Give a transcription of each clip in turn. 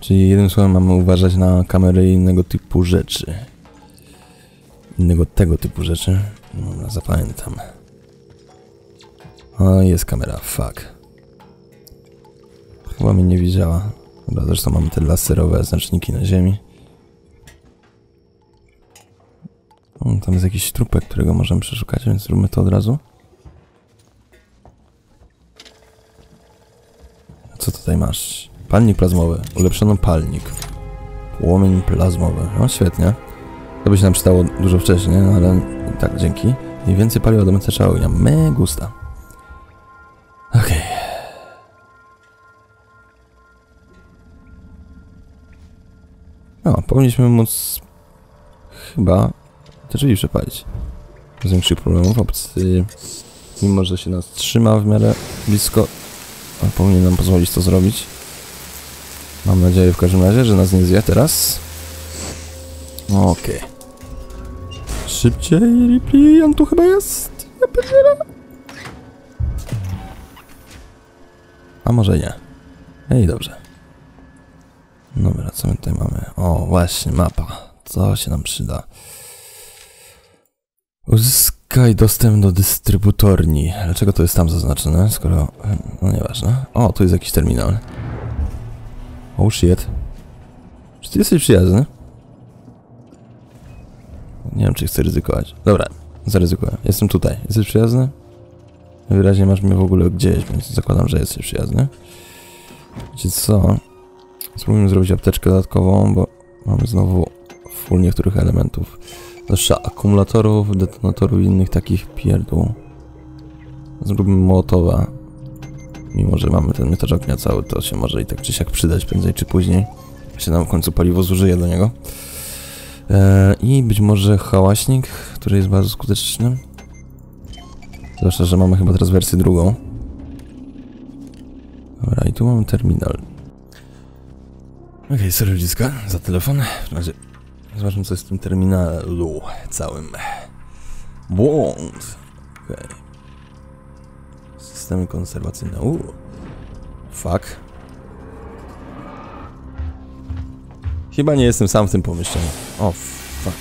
Czyli jednym słowem mamy uważać na kamery i innego typu rzeczy. Innego tego typu rzeczy. Dobra, zapamiętam. O, jest kamera, fuck. Chyba mnie nie widziała. Dobra, zresztą mamy te laserowe znaczniki na ziemi. O, tam jest jakiś trupek, którego możemy przeszukać, więc zróbmy to od razu. A co tutaj masz? Palnik plazmowy. Ulepszono palnik. Płomień plazmowy. No świetnie. To by się nam przydało dużo wcześniej, no ale tak, dzięki. Mniej więcej paliwa do mętecza ognia. Me gusta. Okej. No, powinniśmy móc chyba te drzwi przepalić. Bez większych problemów. Obcy, mimo że się nas trzyma w miarę blisko, powinien nam pozwolić to zrobić. Mam nadzieję w każdym razie, że nas nie zje teraz. Okej. Szybciej, Ripley, on tu chyba jest. Ja pierdzielę. A może nie. Ej, dobrze. Dobra, co my tutaj mamy? O, właśnie, mapa. Co się nam przyda? Uzyskaj dostęp do dystrybutorni. Dlaczego to jest tam zaznaczone, skoro... No nieważne. O, tu jest jakiś terminal. Oh shit. Czy ty jesteś przyjazny? Nie wiem, czy chcę ryzykować. Dobra, zaryzykuję. Jestem tutaj. Jesteś przyjazny? Wyraźnie masz mnie w ogóle gdzieś, więc zakładam, że jesteś przyjazny. Wiecie co? Spróbujmy zrobić apteczkę dodatkową, bo mamy znowu full niektórych elementów. Zwłaszcza akumulatorów, detonatorów i innych takich pierdół. Zróbmy mołotowa. Mimo że mamy ten miotacz ognia cały, to się może i tak czy siak przydać prędzej czy później. Się nam w końcu paliwo zużyje do niego. I być może hałaśnik, który jest bardzo skuteczny. Zwłaszcza, że mamy chyba teraz wersję drugą. Dobra, i tu mamy terminal. Okej, sorry ludziska za telefon. W razie zobaczmy, co jest w tym terminalu całym. Błąd. Okej. Systemy konserwacyjne. Fuck. Chyba nie jestem sam w tym pomieszczeniu. O, fuck.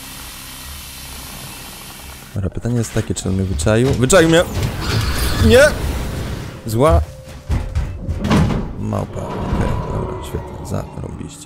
Dobra, pytanie jest takie, czy on mnie wyczaił? Wyczaił mnie! Nie! Zła małpa. Okej, dobra, świetnie. Zarobiście.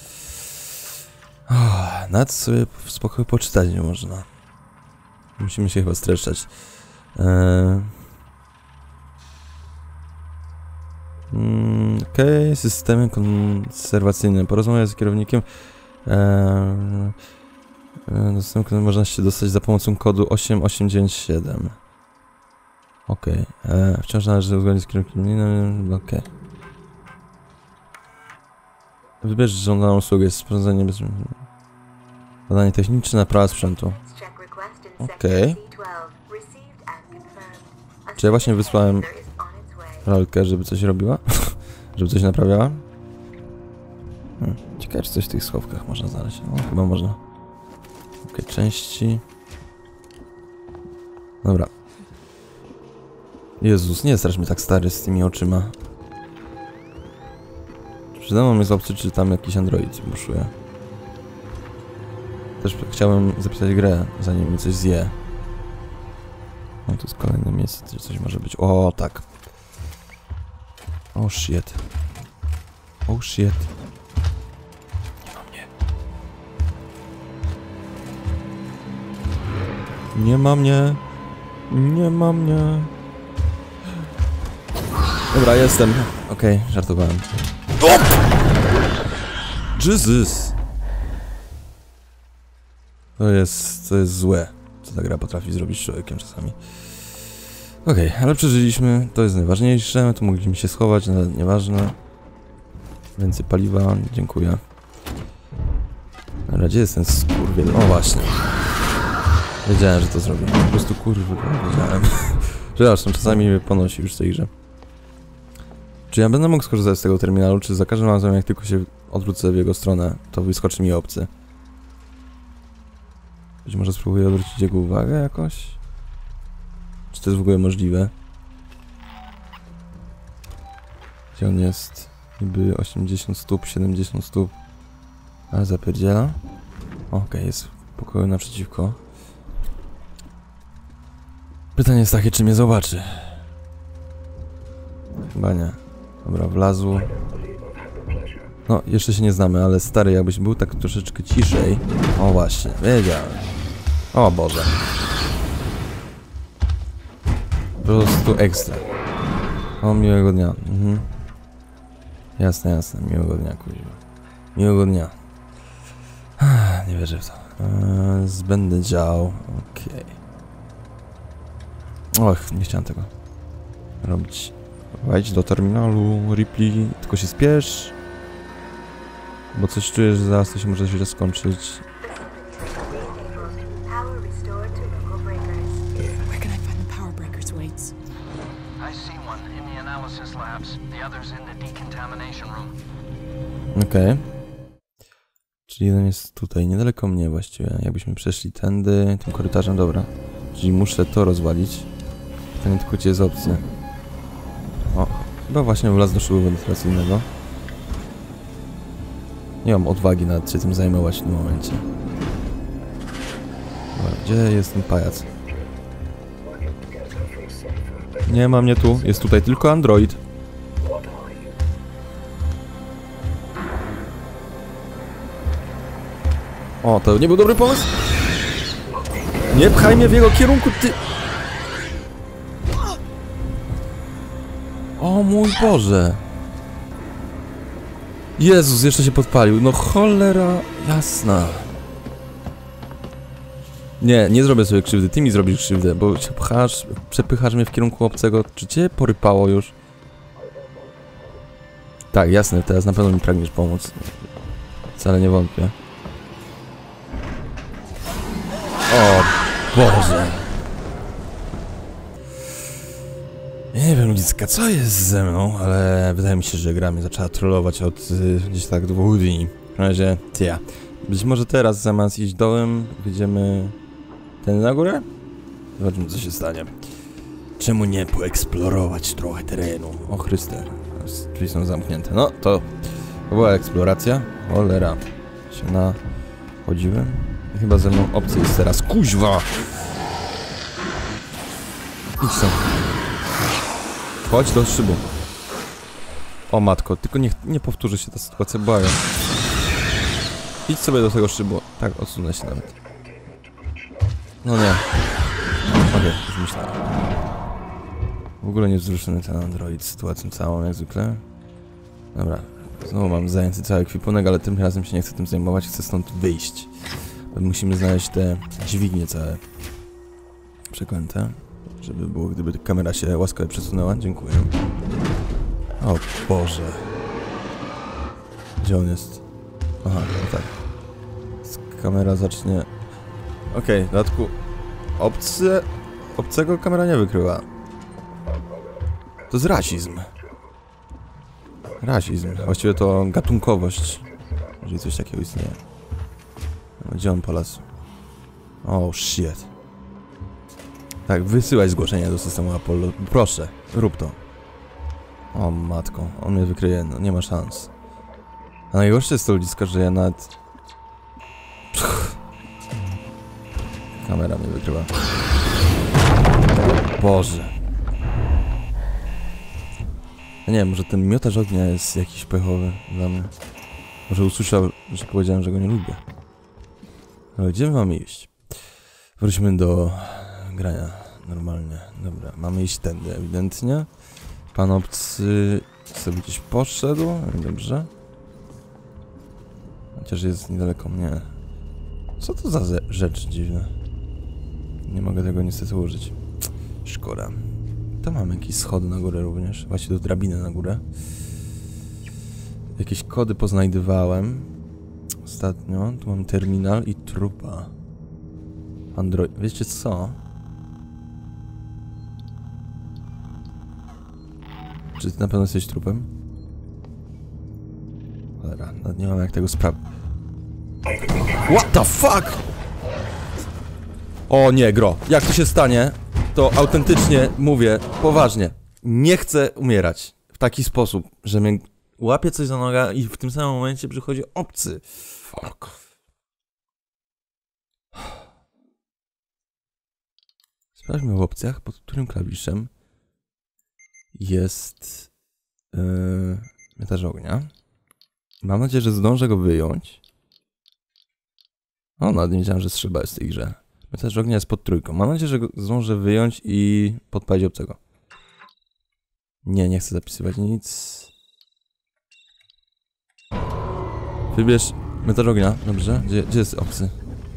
Nad sobie w spokoju poczytać nie można. Musimy się chyba streszczać. Okej, systemy konserwacyjne. Porozmawiać z kierownikiem. Dostęp, który można się dostać za pomocą kodu 8897. Okej. Wciąż należy uzgodnić z kierownikiem. Okej. Wybierz żądaną usługę. Sprawdzenie bez... Badanie techniczne, naprawa sprzętu. Okej. Czy ja właśnie wysłałem lalkę, żeby coś robiła? Żeby coś naprawiała? Ciekawe, czy coś w tych schowkach można znaleźć. No, chyba można. Okej, części. Dobra. Jezus, nie strasz mnie tak stary z tymi oczyma. Przede mną jest opcja, czy tam jakiś android buszuje. Też chciałem zapisać grę, zanim mi coś zje. No to jest kolejne miejsce, gdzie coś może być. O, tak. Oh shit. Oh shit. Nie ma mnie. Nie ma mnie. Nie ma mnie. Dobra, jestem. Okej, żartowałem. O! Jesus! To jest złe, co ta gra potrafi zrobić z człowiekiem czasami. Okej, ale przeżyliśmy, to jest najważniejsze, tu mogliśmy się schować, ale nieważne. Więcej paliwa, dziękuję. Dobra, gdzie jest ten skurwiel? O właśnie. Wiedziałem, że to zrobię. Po prostu kurwa, wiedziałem. Zresztą czasami mnie ponosi już w tej grze. Czy ja będę mógł skorzystać z tego terminalu, czy za każdym razem jak tylko się odwrócę w jego stronę, to wyskoczy mi obcy? Być może spróbuję odwrócić jego uwagę jakoś? Czy to jest w ogóle możliwe? Gdzie on jest? Niby 80 stóp, 70 stóp. Ale zapierdziela. Okej, jest w pokoju naprzeciwko. Pytanie jest takie, czy mnie zobaczy. Chyba nie. Dobra, wlazł. No, jeszcze się nie znamy, ale stary, jakbyś był tak troszeczkę ciszej. O właśnie, wiedziałem. O Boże. Po prostu ekstra. O, miłego dnia. Mhm. Jasne, jasne. Miłego dnia, kuźwa. Miłego dnia. Nie wierzę w to. Zbędny dział. Okej. Och, nie chciałem tego robić. Wejdź do terminalu, Ripley, tylko się spiesz. Bo coś czuję, że zaraz to się może źle skończyć. Okej. Czyli jeden jest tutaj, niedaleko mnie właściwie. Jakbyśmy przeszli tędy, tym korytarzem, dobra. Czyli muszę to rozwalić. Pytanie tylko, gdzie jest opcja. O, chyba właśnie wlazł do szybu wentylacyjnego. Nie mam odwagi nawet się tym zajmować w tym momencie. Dobra, gdzie jest ten pajac? Nie ma mnie tu, jest tutaj tylko android. O, to nie był dobry pomysł? Nie pchaj mnie w jego kierunku, ty... O mój Boże. Jezus, jeszcze się podpalił. No cholera jasna. Nie, nie zrobię sobie krzywdy. Ty mi zrobisz krzywdę, bo się pchasz, przepychasz mnie w kierunku obcego. Czy cię porypało już? Tak, jasne, teraz na pewno mi pragniesz pomóc. Wcale nie wątpię. O Boże. Nie wiem, ludzika, co jest ze mną, ale wydaje mi się, że gra mnie zaczęła trollować od gdzieś tak 2 dni. W razie, ja. Być może teraz zamiast iść dołem, wyjdziemy ten na górę? Zobaczymy, co się stanie. Czemu nie poeksplorować trochę terenu? O Chryste, drzwi są zamknięte. No, to była eksploracja. Cholera. Się nachodziłem. I chyba ze mną opcja jest teraz. Kuźwa! Idź stąd. Chodź do szybu. O matko, tylko nie powtórzy się ta sytuacja, błagam. Idź sobie do tego szybu. Tak, odsunę się nawet. No nie. Okej, już myślałem. W ogóle nie wzruszony ten android sytuacją całą, jak zwykle. Dobra, znowu mam zajęty cały ekwipunek, ale tym razem się nie chcę tym zajmować, chcę stąd wyjść. Musimy znaleźć te dźwignie całe przeklęte. Żeby było, gdyby kamera się łaskawie przesunęła. Dziękuję. O Boże. Gdzie on jest? Aha, no tak. Kamera zacznie... Okej, w dodatku... Obcego kamera nie wykryła. To jest rasizm. Rasizm. Właściwie to gatunkowość. Jeżeli coś takiego istnieje. Gdzie on polasł? O, shit. Tak, wysyłaj zgłoszenia do systemu Apollo. Proszę, rób to. O matko, on mnie wykryje, no nie ma szans. A najgorsze jest to, ludziska, że ja nawet... Kamera mnie wykrywa. Boże. Ja nie wiem, może ten miotacz ognia jest jakiś pechowy dla mnie. Może usłyszał, że powiedziałem, że go nie lubię. Ale gdzie my mamy iść? Wróćmy do grania normalnie. Dobra, mamy iść tędy ewidentnie. Pan obcy sobie gdzieś poszedł. Dobrze. Chociaż jest niedaleko mnie. Co to za rzecz dziwna? Nie mogę tego niestety użyć. Szkoda. To mamy jakieś schody na górę również. Właściwie do drabiny na górę. Jakieś kody poznajdywałem ostatnio. Tu mam terminal i trupa. Android. Wiecie co? Czy ty na pewno jesteś trupem? Cholera, nawet nie mam jak tego sprawdzić. What the fuck? O nie, gro. Jak to się stanie, to autentycznie mówię, poważnie. Nie chcę umierać w taki sposób, że mnie Łapię coś za nogę i w tym samym momencie przychodzi obcy. Fuck. Sprawdźmy w opcjach, pod którym klawiszem jest mietarz ognia. Mam nadzieję, że zdążę go wyjąć. O, nawet nie wiedziałem, że strzelba jest w tej grze. Mietarz ognia jest pod trójką. Mam nadzieję, że go zdążę wyjąć i podpalić obcego. Nie chcę zapisywać nic. Wybierz mietarz ognia, dobrze? Gdzie jest obcy?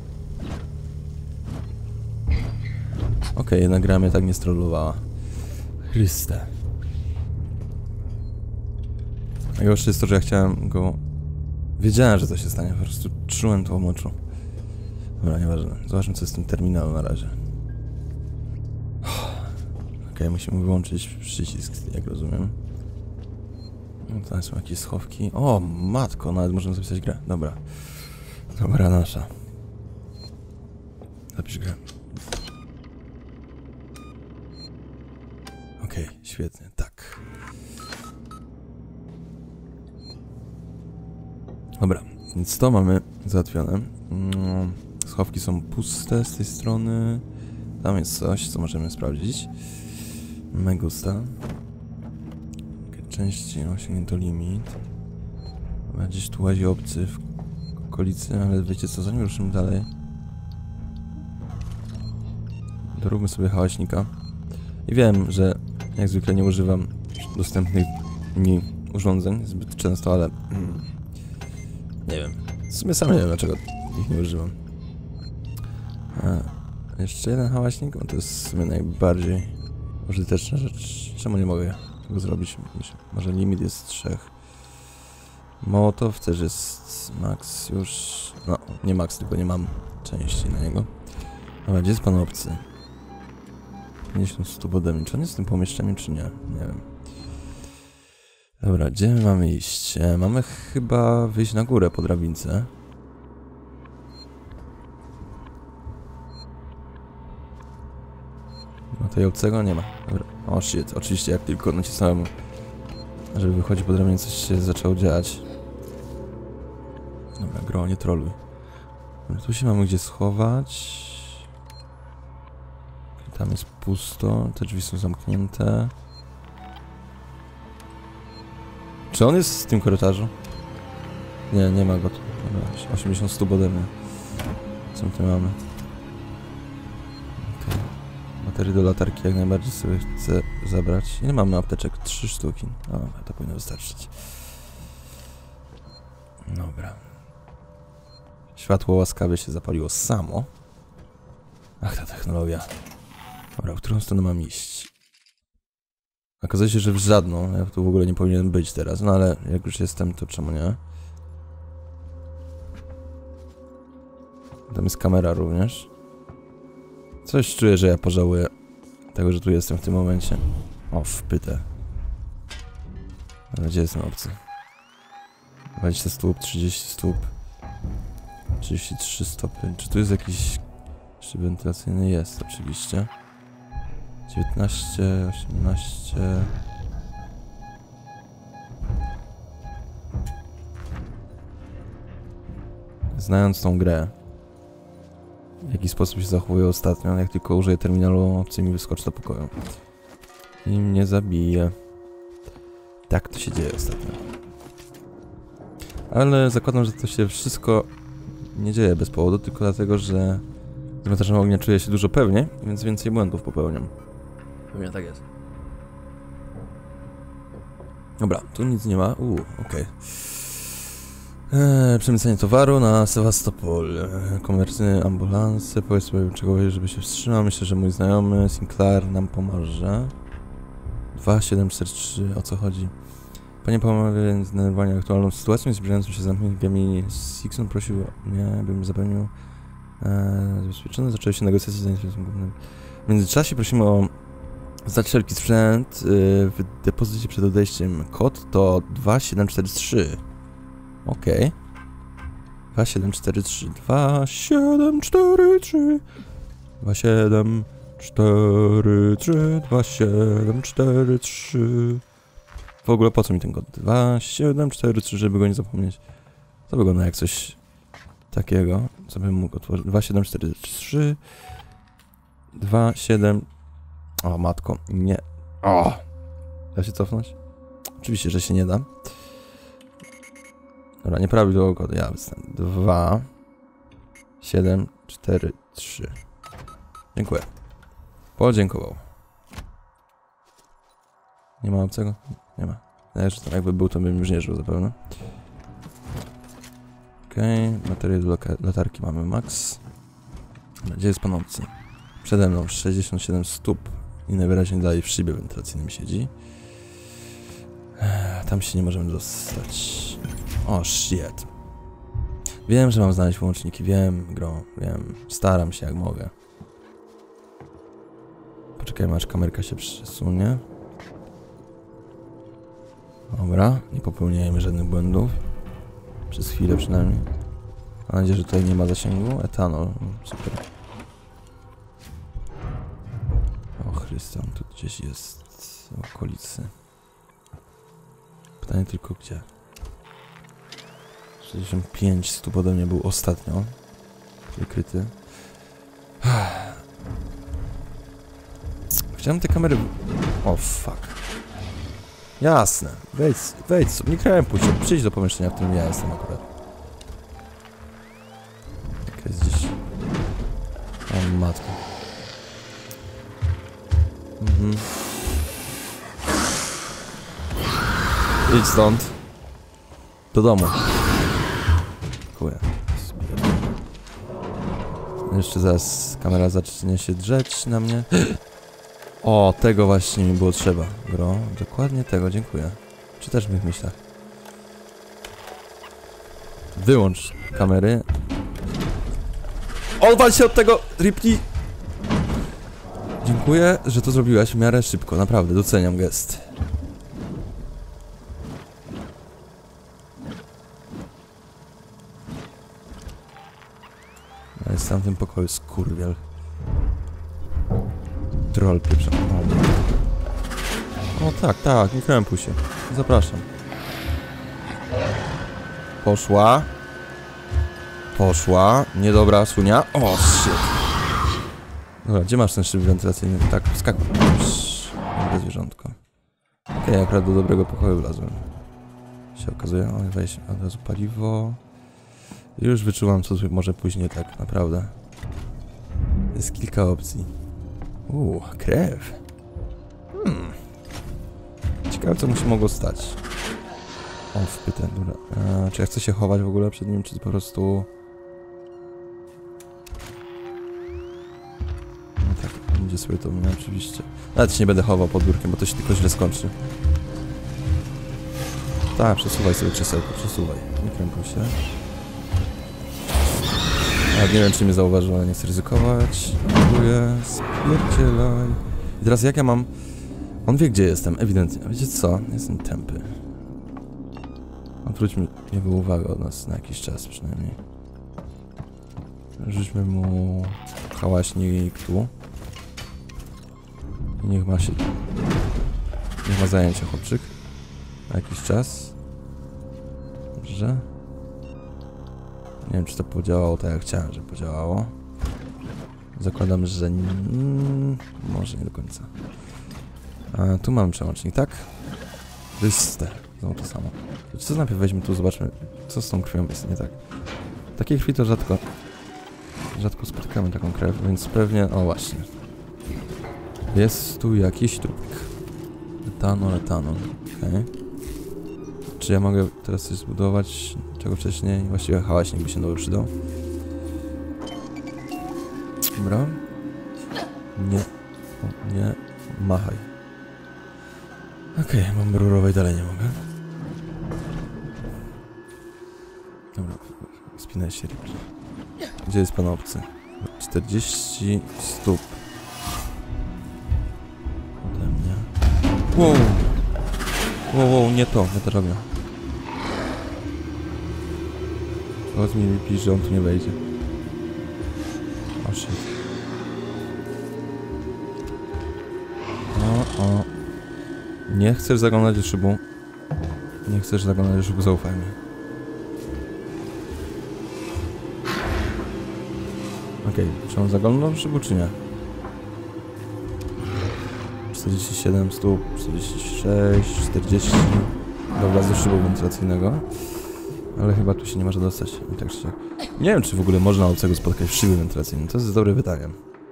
Okej, jednak gra mnie tak nie strollowała. Chryste. Najgorsze jest to, że ja chciałem go... Wiedziałem, że to się stanie, po prostu czułem to w moczu. Dobra, nieważne. Zobaczmy, co jest w tym terminalu na razie. Okej, musimy wyłączyć przycisk, jak rozumiem. No, tutaj są jakieś schowki. O, matko, nawet możemy zapisać grę. Dobra. Dobra, nasza. Zapisz grę. Okej, świetnie, tak. Dobra, więc to mamy załatwione. Schowki są puste z tej strony. Tam jest coś, co możemy sprawdzić. Megusta. Części osiągnięto limit. Gdzieś tu łazi obcy w okolicy, ale wiecie co, zanim ruszymy dalej, doróbmy sobie hałaśnika. I wiem, że jak zwykle nie używam dostępnych mi urządzeń zbyt często, ale nie wiem. W sumie sam nie wiem, dlaczego ich nie używam. Jeszcze jeden hałaśnik? No to jest w sumie najbardziej użyteczna rzecz. Czemu nie mogę tego zrobić? Może limit jest 3. Mołotow też jest max już. No, nie max, tylko nie mam części na niego. Dobra, gdzie jest pan obcy? 50 stóp ode mnie. Czy on jest w tym pomieszczeniu, czy nie? Nie wiem. Dobra, gdzie my mamy iść? Mamy chyba wyjść na górę po drabince. No tej obcego nie ma. Dobra. O shit, oczywiście jak tylko nacisnąłem, żeby wychodzić po drabinie, coś się zaczęło dziać. Dobra, gro, nie troluj. Dobra, tu się mamy gdzie schować. Tam jest pusto, te drzwi są zamknięte. Czy on jest w tym korytarzu? Nie, nie ma go tu. Dobra, 80 stóp ode mnie. Co my tu mamy? Okay. Baterii do latarki jak najbardziej sobie chcę zabrać. Ile mamy apteczek? 3 sztuki. O, to powinno wystarczyć. Dobra. Światło łaskawie się zapaliło samo. Ach, ta technologia. Dobra, w którą stronę mam iść? Okazuje się, że w żadną. Ja tu w ogóle nie powinien być teraz. No ale jak już jestem, to czemu nie? Tam jest kamera również. Coś czuję, że ja pożałuję tego, że tu jestem w tym momencie. O, wpytę. Ale gdzie jest ten obcy? 20 stóp, 30 stóp. 33 stopy. Czy tu jest jakiś szyb wentylacyjny? Jest, oczywiście. 19, 18... Znając tą grę, w jaki sposób się zachowuje ostatnio, jak tylko użyję terminalu, obcy mi wyskoczy do pokoju. I mnie zabije. Tak to się dzieje ostatnio. Ale zakładam, że to się wszystko nie dzieje bez powodu, tylko dlatego, że z metarzem ognia czuję się dużo pewniej, więc więcej błędów popełniam. Pewnie tak jest. Dobra, tu nic nie ma. Okej. Przemycenie towaru na Sewastopol. Komercyjne ambulanse. Powiedz sobie czegoś, żeby się wstrzymał. Myślę, że mój znajomy Sinclair nam pomoże. 2743, o co chodzi? Panie pomagę zdenerwowanie aktualną sytuacją i zbliżającą się zamknięciami. Sixon prosił mnie, bym zapewnił zabezpieczone. Zaczęły się negocjacje z zainteresowanym głównym. W międzyczasie prosimy o zdać wszelki sprzęt w depozycie przed odejściem. Kod to 2743. Okej. 2743. 2743. 2743. 2743. W ogóle po co mi ten kod? 2, 7, 4, 3, żeby go nie zapomnieć. To wygląda jak coś takiego, co bym mógł otworzyć. 2, 7, 4, 3, 2, 7... O, matko, nie. O! Da się cofnąć? Oczywiście, że się nie da. Dobra, nieprawidłowo kody. Ja wystanę. 2, 7, 4, 3. Dziękuję. Podziękował. Nie ma obcego? Nie ma. Ja, że tam jakby był, to bym już nie żył zapewne. Okej, materiał do latarki mamy max. Gdzie jest pan obcy? Przede mną 67 stóp. I najwyraźniej dalej w szybie wentylacyjnym siedzi. Tam się nie możemy dostać. O, shit. Wiem, że mam znaleźć łączniki. Wiem, gro. Wiem. Staram się jak mogę. Poczekajmy, aż kamerka się przesunie. Dobra, nie popełniajmy żadnych błędów. Przez chwilę przynajmniej. Mam nadzieję, że tutaj nie ma zasięgu. Etanol, super. O Chryste, on tu gdzieś jest w okolicy. Pytanie tylko gdzie. 65 stóp ode mnie był ostatnio wykryty. Chciałem te kamery... O fuck. Jasne. Wejdź, nie krępuj się. Przyjdź do pomieszczenia, w którym ja jestem akurat. Jak jest gdzieś... O matko. Idź stąd. Do domu. Dziękuję. Jeszcze zaraz kamera zacznie się drzeć na mnie. O, tego właśnie mi było trzeba, bro. Dokładnie tego, dziękuję. Czy też w moich myślach. Wyłącz kamery. Odwal się od tego, Ripley! Dziękuję, że to zrobiłaś w miarę szybko, naprawdę, doceniam gest. Jest w tamtym pokoju skurwiel. Troll pieprza. O tak, nie krępuj się. Zapraszam. Poszła. Niedobra sunia. O, shit. Dobra, gdzie masz ten szyb wentylacyjny? Tak, skakuj. Dobre zwierzątko. Okej, akurat do dobrego pokoju wlazłem. Się okazuje, o, weź od razu paliwo. Już wyczułam, co może później tak naprawdę. Jest kilka opcji. Krew. Ciekawe, co mu się mogło stać. O, wpytę, dobra. Czy ja chcę się chować w ogóle przed nim, czy po prostu... No tak, będzie sobie to mnie oczywiście. Nawet się nie będę chował pod biurkiem, bo to się tylko źle skończy. Tak, przesuwaj sobie krzesełko, przesuwaj. Nie krępuj się. Nie wiem, czy mnie zauważył, ale nie chcę ryzykować. Dziękuję. Spierdzielaj. I teraz jak ja mam... On wie, gdzie jestem, ewidentnie. A wiecie co? Jestem tępy. Odwróćmy jego uwagę od nas na jakiś czas przynajmniej. Rzućmy mu hałaśnik tu. I niech ma się... Niech ma zajęcie, chłopczyk. Na jakiś czas. Dobrze. Nie wiem, czy to podziałało tak, jak chciałem, żeby podziałało. Zakładam, że... może nie do końca. A tu mamy przełącznik, tak? Wyste. Znowu to samo. Co najpierw weźmy tu, zobaczmy, co z tą krwią jest nie tak. Takiej krwi to rzadko spotykamy taką krew, więc pewnie... O, właśnie. Jest tu jakiś trupik. Etanol. Okej. Czy ja mogę teraz coś zbudować, czego wcześniej? Właściwie hałaśnik by się dobrze przydał. Dobra. Nie. Machaj. Okej, mam rurowej, dalej nie mogę. Dobra, spinaj się, Ripley. Gdzie jest pan obcy? 40 stóp. Ode mnie. Wow, nie ta droga. Powiedz mi, Ripley, że on tu nie wejdzie. O shit. O. Nie chcesz zaglądać do szybu. Nie chcesz zaglądać, zaufaj mi. Okej, czy on zaglądał w szybu, czy nie? 47 stóp, 46, 40. Dobra, ze szybu wentylacyjnego. Ale chyba tu się nie może dostać. Tak czy siak. Nie wiem, czy w ogóle można obcego spotkać w szybie wentylacyjnej. To jest dobre pytanie.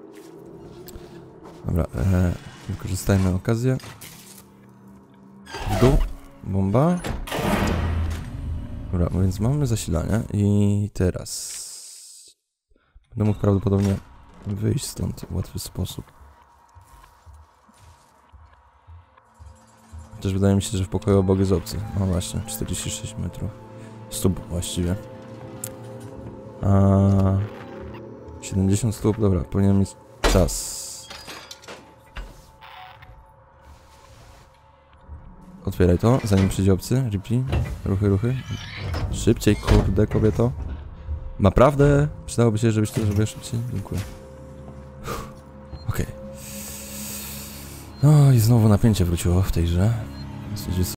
Dobra, wykorzystajmy okazję. W dół. Bomba. Dobra, więc mamy zasilanie i teraz będę mógł prawdopodobnie wyjść stąd w łatwy sposób. Też wydaje mi się, że w pokoju obok jest obcy. No właśnie, 46 metrów. Stóp właściwie. 70 stóp, dobra, powinien mieć czas. Otwieraj to, zanim przyjdzie obcy. Ripley. Ruchy, ruchy. Szybciej, kurde, kobieto. Naprawdę? Przydałoby się, żebyś to zrobiła szybciej? Dziękuję. Okej. No i znowu napięcie wróciło w tej grze.